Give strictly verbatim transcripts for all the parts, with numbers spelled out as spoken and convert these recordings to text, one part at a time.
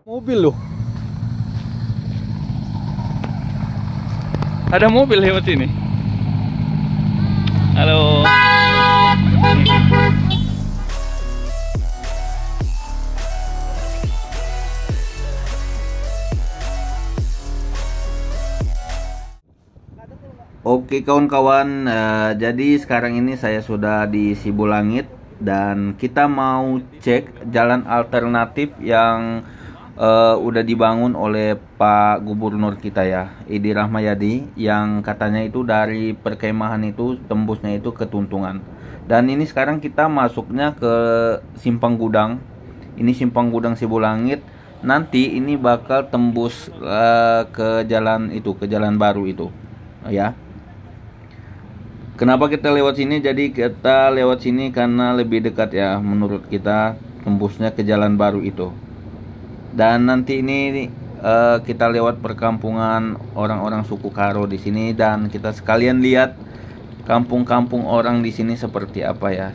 Mobil loh. Ada mobil lewat sini. Halo. Oke kawan-kawan, uh, jadi sekarang ini saya sudah di Sibulangit dan kita mau cek jalan alternatif yang uh, udah dibangun oleh Pak Gubernur kita ya, Edi Rahmayadi, yang katanya itu dari perkemahan itu tembusnya itu ke Tuntungan. Dan ini sekarang kita masuknya ke Simpang Gudang. Ini Simpang Gudang Sibulangit. Nanti ini bakal tembus uh, ke jalan itu, ke jalan baru itu, ya. Kenapa kita lewat sini? Jadi kita lewat sini karena lebih dekat ya, menurut kita tembusnya ke jalan baru itu. Dan nanti ini uh, kita lewat perkampungan orang-orang suku Karo di sini, dan kita sekalian lihat kampung-kampung orang di sini seperti apa ya.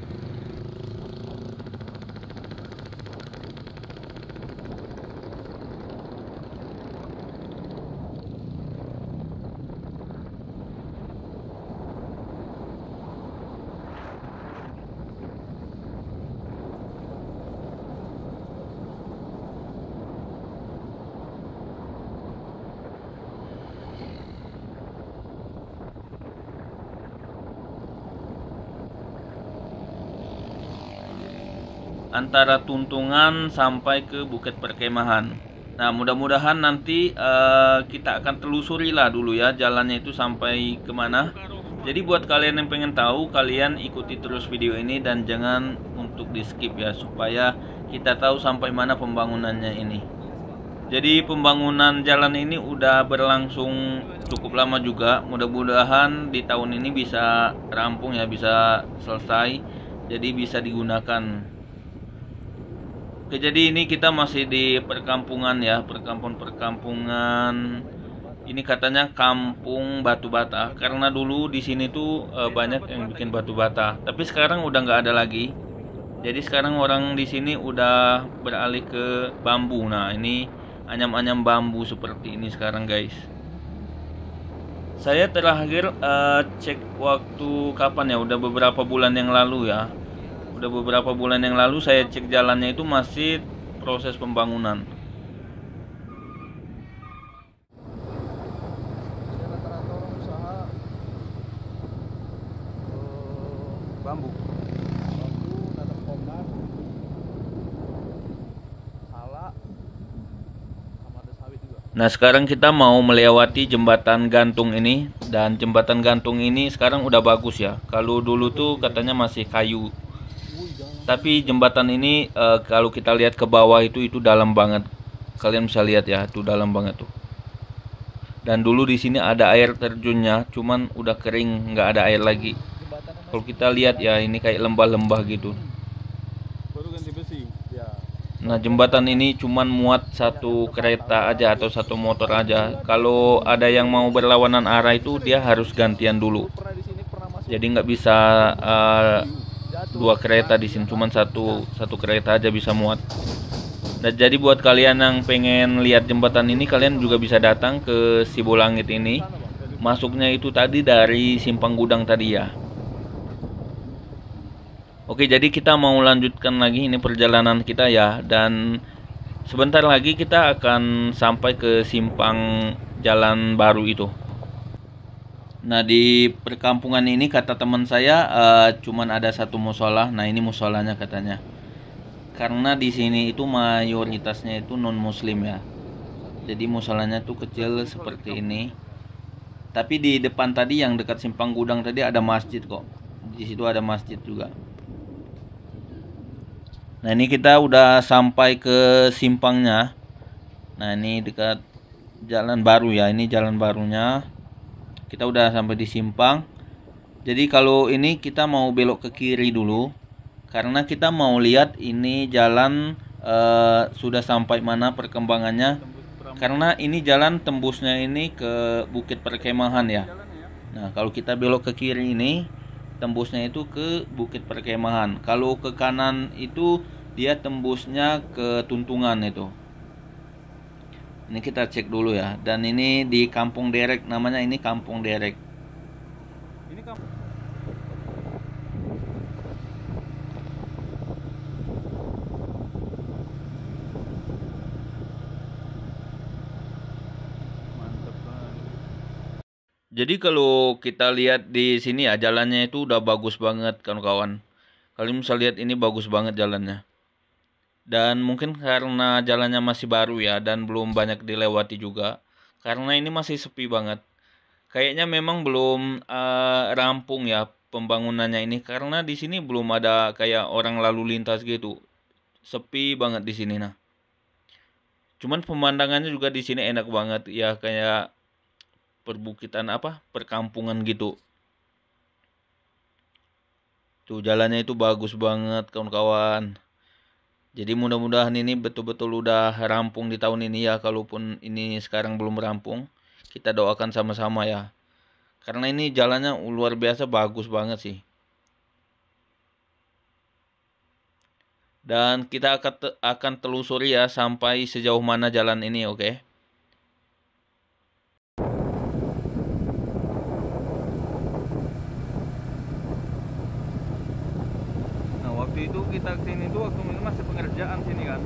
Antara Tuntungan sampai ke Bukit Perkemahan. Nah, mudah-mudahan nanti uh, kita akan telusuri lah dulu ya jalannya itu sampai kemana. Jadi buat kalian yang pengen tahu, kalian ikuti terus video ini dan jangan untuk di skip ya, supaya kita tahu sampai mana pembangunannya ini. Jadi pembangunan jalan ini udah berlangsung cukup lama juga. Mudah-mudahan di tahun ini bisa rampung ya, bisa selesai, jadi bisa digunakan. Oke, jadi ini kita masih di perkampungan ya, perkampungan-perkampungan. Ini katanya Kampung Batu Bata, karena dulu di sini tuh e, banyak yang bikin batu bata, tapi sekarang udah nggak ada lagi. Jadi sekarang orang di sini udah beralih ke bambu. Nah, ini anyam-anyam bambu seperti ini sekarang, guys. Saya terakhir e, cek waktu kapan ya, udah beberapa bulan yang lalu ya. Udah beberapa bulan yang lalu saya cek jalannya itu masih proses pembangunan. Bambu. Bambu, nanam pomar, sala, sama ada sawit juga. Nah, sekarang kita mau melewati jembatan gantung ini, dan jembatan gantung ini sekarang udah bagus ya. Kalau dulu tuh katanya masih kayu. Tapi jembatan ini e, kalau kita lihat ke bawah itu itu dalam banget. Kalian bisa lihat ya, itu dalam banget tuh. Dan dulu di sini ada air terjunnya, cuman udah kering, nggak ada air lagi. Kalau kita lihat ya, ini kayak lembah-lembah gitu. Nah, jembatan ini cuman muat satu kereta aja atau satu motor aja. Kalau ada yang mau berlawanan arah itu dia harus gantian dulu. Jadi nggak bisa uh, dua kereta di sini, cuman satu satu kereta aja bisa muat. Dan jadi buat kalian yang pengen lihat jembatan ini, kalian juga bisa datang ke Sibulangit ini. Masuknya itu tadi dari Simpang Gudang tadi ya. Oke, jadi kita mau lanjutkan lagi ini perjalanan kita ya, dan sebentar lagi kita akan sampai ke simpang jalan baru itu. Nah, di perkampungan ini kata teman saya uh, cuman ada satu musola. Nah, ini musolanya katanya. Karena di sini itu mayoritasnya itu non muslim ya. Jadi musolanya tuh kecil seperti ini. Tapi di depan tadi yang dekat Simpang Gudang tadi ada masjid kok. Di situ ada masjid juga. Nah, ini kita udah sampai ke simpangnya. Nah, ini dekat jalan baru ya. Ini jalan barunya. Kita udah sampai di simpang. Jadi kalau ini kita mau belok ke kiri dulu, karena kita mau lihat ini jalan uh, sudah sampai mana perkembangannya. Karena ini jalan tembusnya ini ke Bukit Perkemahan ya. Nah, kalau kita belok ke kiri ini, tembusnya itu ke Bukit Perkemahan. Kalau ke kanan itu dia tembusnya ke Tuntungan itu. Ini kita cek dulu ya. Dan ini di Kampung Derek, namanya ini Kampung Derek. Ini kamu mantap banget. Jadi kalau kita lihat di sini ya, jalannya itu udah bagus banget kawan-kawan. Kalian bisa lihat ini bagus banget jalannya. Dan mungkin karena jalannya masih baru ya dan belum banyak dilewati juga. Karena ini masih sepi banget. Kayaknya memang belum eh, rampung ya pembangunannya ini, karena di sini belum ada kayak orang lalu lintas gitu. Sepi banget di sini nah. Cuman pemandangannya juga di sini enak banget ya, kayak perbukitan apa? Perkampungan gitu. Tuh jalannya itu bagus banget kawan-kawan. Jadi mudah-mudahan ini betul-betul udah rampung di tahun ini ya. Kalaupun ini sekarang belum rampung, kita doakan sama-sama ya. Karena ini jalannya luar biasa bagus banget sih. Dan kita akan te- akan telusuri ya sampai sejauh mana jalan ini, oke? Nah, waktu itu kita kesini tuh waktu ini masih pengerjaan sini kan.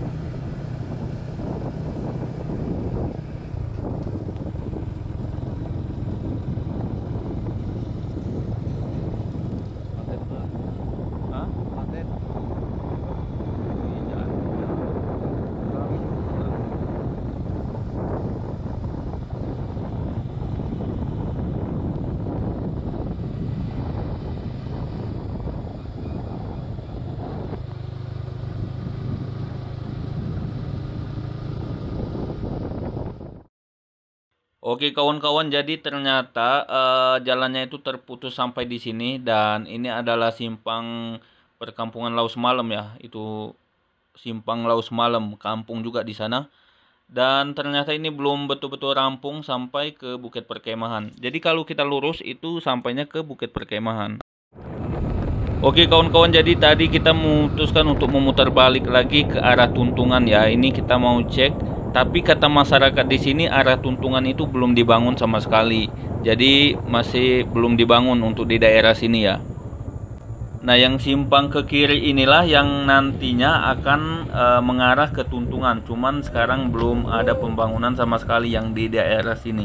Paten tuh. Hah? Paten. Iya. Oke kawan-kawan, jadi ternyata eh, jalannya itu terputus sampai di sini dan ini adalah simpang perkampungan Laus Malam ya. Itu simpang Laus Malam, kampung juga di sana. Dan ternyata ini belum betul-betul rampung sampai ke Bukit Perkemahan. Jadi kalau kita lurus itu sampainya ke Bukit Perkemahan. Oke kawan-kawan, jadi tadi kita memutuskan untuk memutar balik lagi ke arah Tuntungan ya. Ini kita mau cek, tapi kata masyarakat di sini arah Tuntungan itu belum dibangun sama sekali. Jadi masih belum dibangun untuk di daerah sini ya. Nah, yang simpang ke kiri inilah yang nantinya akan e, mengarah ke Tuntungan. Cuman sekarang belum ada pembangunan sama sekali yang di daerah sini.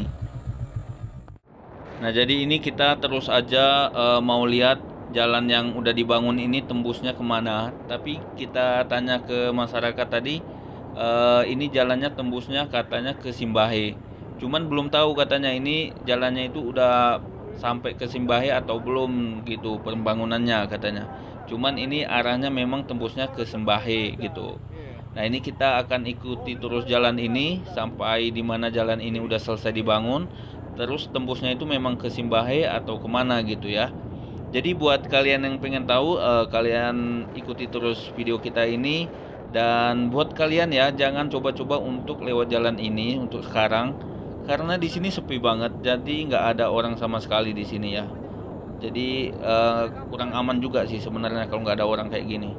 Nah, jadi ini kita terus aja e, mau lihat jalan yang udah dibangun ini tembusnya kemana. Tapi kita tanya ke masyarakat tadi, e, ini jalannya tembusnya katanya ke Simbahe. Cuman belum tahu katanya ini jalannya itu udah sampai ke Simbahe atau belum gitu pembangunannya katanya. Cuman ini arahnya memang tembusnya ke Simbahe gitu. Nah, ini kita akan ikuti terus jalan ini sampai di mana jalan ini udah selesai dibangun. Terus tembusnya itu memang ke Simbahe atau kemana gitu ya. Jadi buat kalian yang pengen tahu, eh, kalian ikuti terus video kita ini. Dan buat kalian ya, jangan coba-coba untuk lewat jalan ini untuk sekarang. Karena di sini sepi banget, jadi nggak ada orang sama sekali di sini ya. Jadi eh, kurang aman juga sih sebenarnya kalau nggak ada orang kayak gini.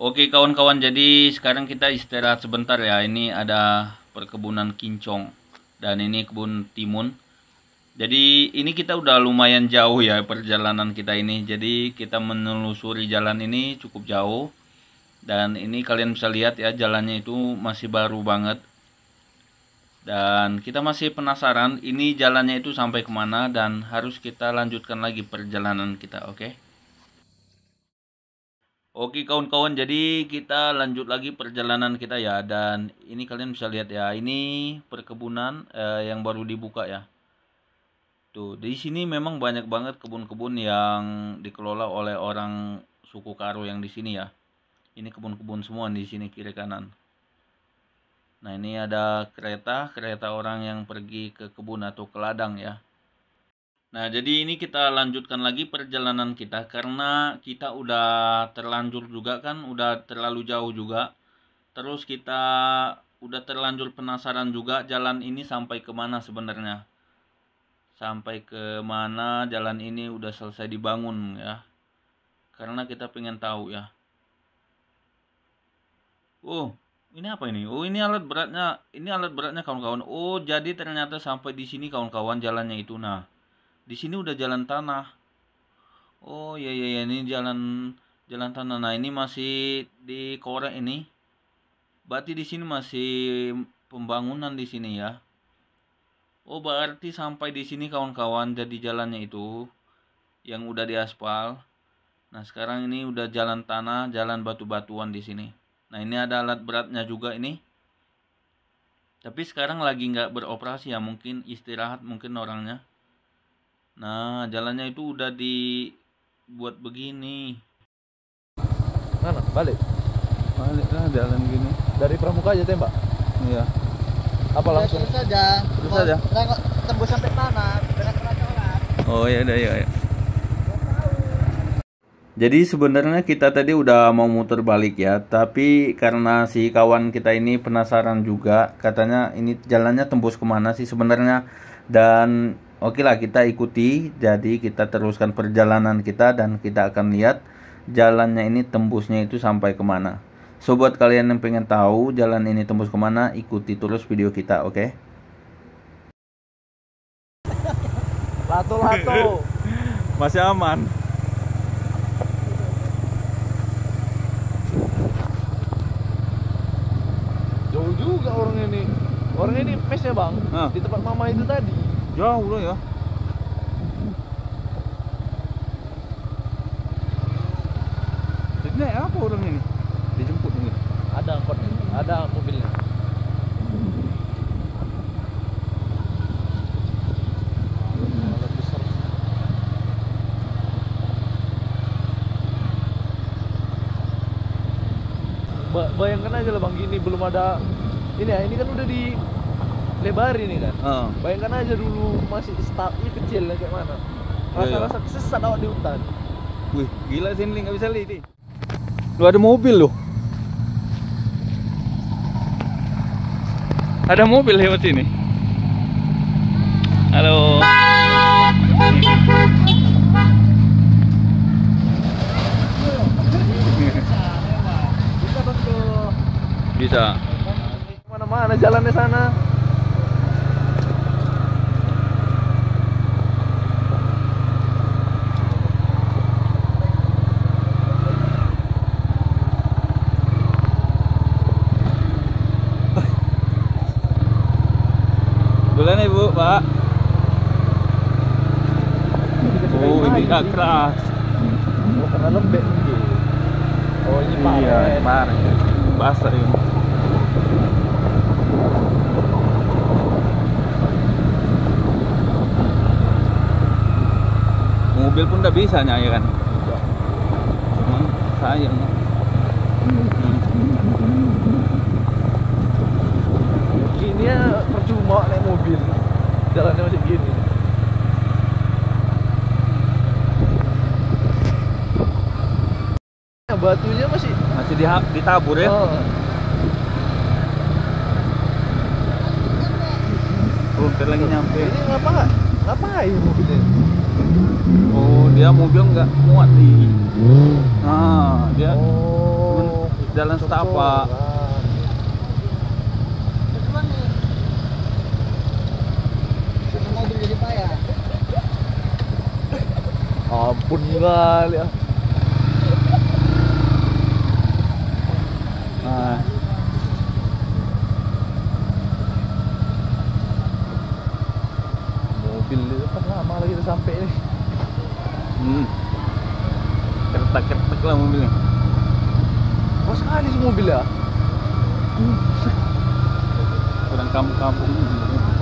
Oke kawan-kawan, jadi sekarang kita istirahat sebentar ya. Ini ada perkebunan kincong dan ini kebun timun. Jadi ini kita udah lumayan jauh ya perjalanan kita ini. Jadi kita menelusuri jalan ini cukup jauh. Dan ini kalian bisa lihat ya, jalannya itu masih baru banget. Dan kita masih penasaran ini jalannya itu sampai kemana, dan harus kita lanjutkan lagi perjalanan kita, oke? Oke kawan-kawan, jadi kita lanjut lagi perjalanan kita ya. Dan ini kalian bisa lihat ya, ini perkebunan eh, yang baru dibuka ya. Tuh, di sini memang banyak banget kebun-kebun yang dikelola oleh orang suku Karo yang di sini ya. Ini kebun-kebun semua di sini kiri kanan. Nah, ini ada kereta, kereta orang yang pergi ke kebun atau ke ladang ya. Nah, jadi ini kita lanjutkan lagi perjalanan kita karena kita udah terlanjur juga kan, udah terlalu jauh juga. Terus kita udah terlanjur penasaran juga jalan ini sampai kemana sebenarnya. Sampai ke mana jalan ini udah selesai dibangun ya. Karena kita pengen tahu ya. Oh, ini apa ini? Oh, ini alat beratnya. Ini alat beratnya kawan-kawan. Oh, jadi ternyata sampai di sini kawan-kawan jalannya itu. Nah, di sini udah jalan tanah. Oh, iya iya ya, ini jalan jalan tanah. Nah, ini masih dikorek ini. Berarti di sini masih pembangunan di sini ya. Oh, berarti sampai di sini kawan-kawan jadi jalannya itu yang udah diaspal. Nah, sekarang ini udah jalan tanah, jalan batu-batuan di sini. Nah, ini ada alat beratnya juga ini. Tapi sekarang lagi nggak beroperasi ya, mungkin istirahat mungkin orangnya. Nah, jalannya itu udah dibuat begini. Mana? Balik? Balik lah jalan gini. Dari pramuka aja tembak? Iya. Apa langsung? Terus saja. Terus saja. Nggak tembus sampai tanah dengan keracunan. Oh ya udah ya. ya. Jadi sebenarnya kita tadi udah mau muter balik ya, tapi karena si kawan kita ini penasaran juga, katanya ini jalannya tembus kemana sih sebenarnya. Dan oke lah, kita ikuti. Jadi kita teruskan perjalanan kita dan kita akan lihat jalannya ini tembusnya itu sampai kemana. So buat kalian yang pengen tahu jalan ini tembus kemana, ikuti terus video kita, oke? Okay? Lato-lato. Masih aman. Jauh juga orang ini. Orang ini mesnya bang, Hah? di tempat mama itu tadi. Jauh loh ya. Jadi naik apa orang ini? Dijemput ini. Ada angkot, ada mobilnya. Alat besar. Ba- bayangkan aja lah bang, gini belum ada ini ya, ini kan udah dilebarin ini kan. Ah. Bayangkan aja dulu masih start-nya kecil kayak mana. Rasa-rasa sesat awak di hutan. Wih, gila sini nggak bisa lihat nih. Lu ada mobil loh. Ada mobil lewat sini. Halo. Bisa bantu. Bisa. Mana-mana jalannya sana. Duluan ibu, Pak. Oh, ini agak keras. Oh, karena lembek gitu. Oh, ini Iya, panen. kemarin. Basah ini. Mobil pun udah bisa ya kan. Hmm, sayang. Gini ya percuma naik mobil. Jalannya masih gini. Nah, batunya masih Masih di ditabur ya. oh, Oh, bentar lagi nyampe. ini ngapa ngapain mobilnya? Oh, dia mobil nggak muat di. Nah, dia Oh, jalan setapak. Betulan nih. Semua mobil jadi payah. Ampun kali ya. Nah, Mobil itu kan lama lagi udah sampai nih. hmm. Kertak-kertak lah mobilnya. Kok sekali sih mobil ya? Kurang kampung-kampung ini.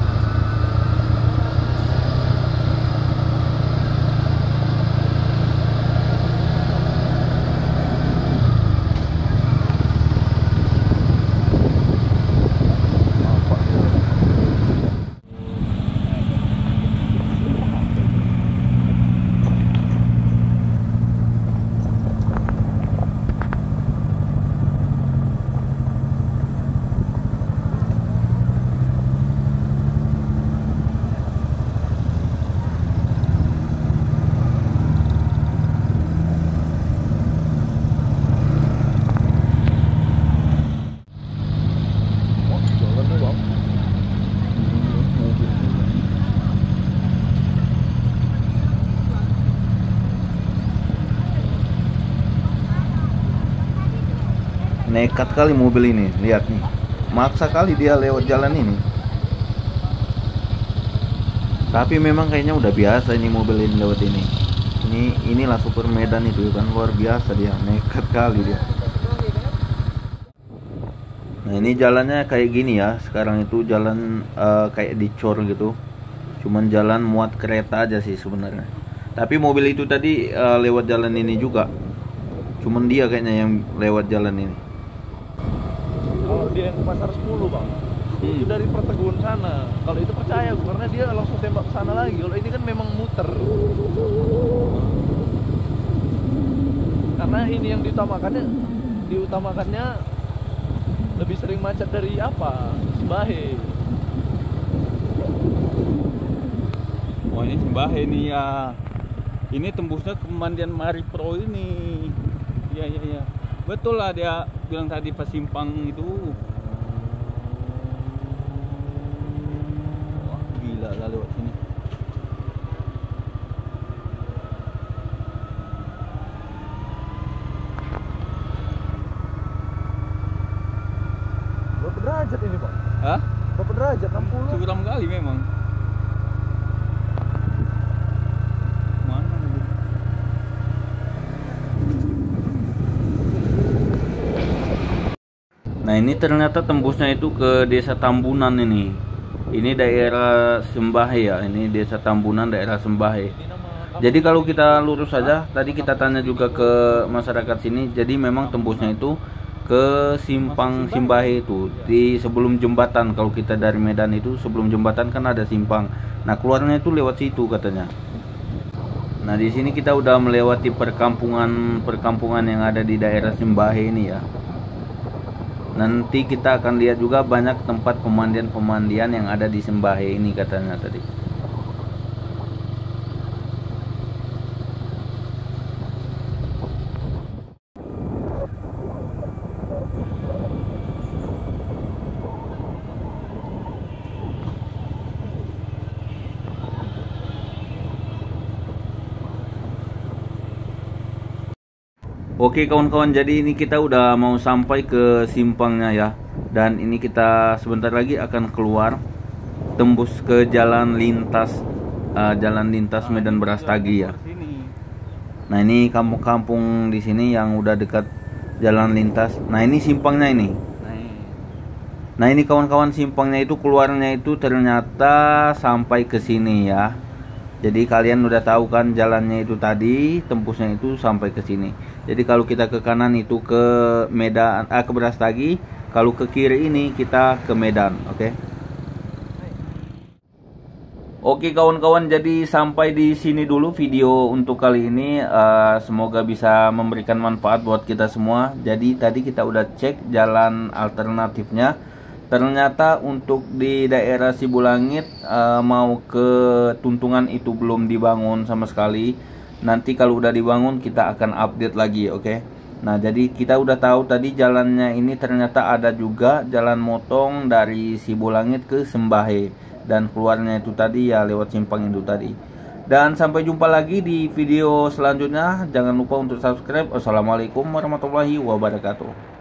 Nekat kali mobil ini, lihat nih. Maksa kali dia lewat jalan ini. Tapi memang kayaknya udah biasa ini mobil ini lewat ini. Ini inilah super Medan itu kan, luar biasa dia, nekat kali dia. Nah, ini jalannya kayak gini ya. Sekarang itu jalan uh, kayak dicor gitu. Cuman jalan muat kereta aja sih sebenarnya. Tapi mobil itu tadi uh, lewat jalan ini juga. Cuman dia kayaknya yang lewat jalan ini. Kalau dia yang ke pasar sepuluh bang, Hmm. itu dari Perteguan sana. Kalau itu percaya gue, karena dia langsung tembak ke sana lagi. Kalau ini kan memang muter. Karena ini yang diutamakannya, diutamakannya lebih sering macet dari apa? Sembahe. Oh, ini Sembahe nih ya. Ini tembusnya ke Mandian Mari Pro ini. Iya iya iya. Betul lah dia bilang tadi pas simpang itu. Wah, gila lah lewat sini. Berapa derajat ini bang? Hah? Berapa derajat? enam puluh? Curam kali memang. Mana ini? Nah, ini ternyata tembusnya itu ke Desa Tambunan ini. Ini daerah Sembahe ya. Ini Desa Tambunan, daerah Sembahe. Jadi kalau kita lurus saja, tadi kita tanya juga ke masyarakat sini. Jadi memang tembusnya itu ke simpang Sembahe itu, di sebelum jembatan. Kalau kita dari Medan itu sebelum jembatan kan ada simpang. Nah, keluarnya itu lewat situ katanya. Nah, di sini kita udah melewati perkampungan-perkampungan yang ada di daerah Sembahe ini ya. Nanti kita akan lihat juga banyak tempat pemandian-pemandian yang ada di Sembahe ini katanya tadi. Oke kawan-kawan, jadi ini kita udah mau sampai ke simpangnya ya. Dan ini kita sebentar lagi akan keluar tembus ke jalan lintas uh, jalan lintas Medan Brastagi ya. Nah, ini kampung-kampung di sini yang udah dekat jalan lintas. Nah, ini simpangnya ini. Nah, ini kawan-kawan, simpangnya itu keluarnya itu ternyata sampai ke sini ya. Jadi kalian udah tahu kan jalannya itu tadi, tembusnya itu sampai ke sini. Jadi kalau kita ke kanan itu ke Medan, ah, ke Brastagi. Kalau ke kiri ini kita ke Medan, oke? Okay? Oke kawan-kawan, jadi sampai di sini dulu video untuk kali ini. Uh, semoga bisa memberikan manfaat buat kita semua. Jadi tadi kita udah cek jalan alternatifnya. Ternyata untuk di daerah Sibulangit uh, mau ke Tuntungan itu belum dibangun sama sekali. Nanti kalau udah dibangun kita akan update lagi, oke? Okay? Nah, jadi kita udah tahu tadi jalannya ini ternyata ada juga jalan motong dari Sibulangit ke Sembahe, dan keluarnya itu tadi ya lewat simpang itu tadi. Dan sampai jumpa lagi di video selanjutnya. Jangan lupa untuk subscribe. Wassalamualaikum warahmatullahi wabarakatuh.